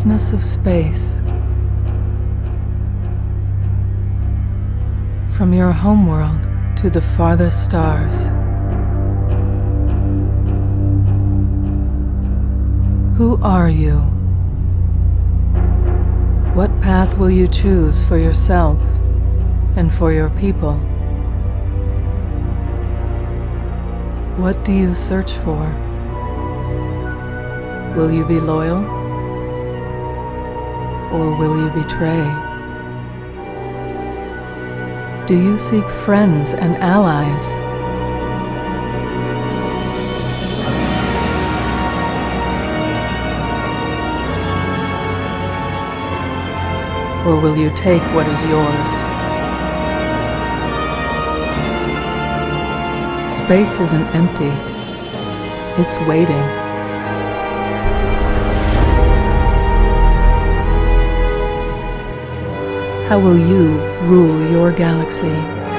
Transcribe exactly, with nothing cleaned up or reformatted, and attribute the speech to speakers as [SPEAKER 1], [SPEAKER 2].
[SPEAKER 1] vastness of space, from your homeworld to the farthest stars. Who are you? What path will you choose for yourself and for your people? What do you search for? Will you be loyal, or will you betray? Do you seek friends and allies? Or will you take what is yours? Space isn't empty. It's waiting. How will you rule your galaxy?